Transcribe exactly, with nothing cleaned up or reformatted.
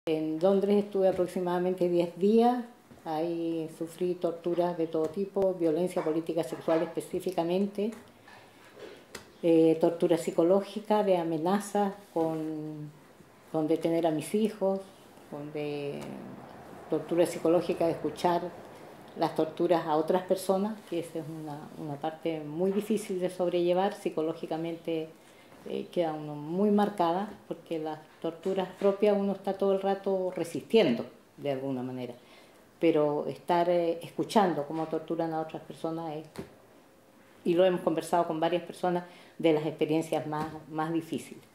En Londres estuve aproximadamente diez días, ahí sufrí torturas de todo tipo, violencia política sexual específicamente, eh, tortura psicológica, de amenazas con, con detener a mis hijos, con de, tortura psicológica de escuchar las torturas a otras personas, que esa es una, una parte muy difícil de sobrellevar psicológicamente. Eh, queda uno muy marcada porque las torturas propias uno está todo el rato resistiendo de alguna manera, pero estar eh, escuchando cómo torturan a otras personas es, y lo hemos conversado con varias personas, de las experiencias más, más difíciles.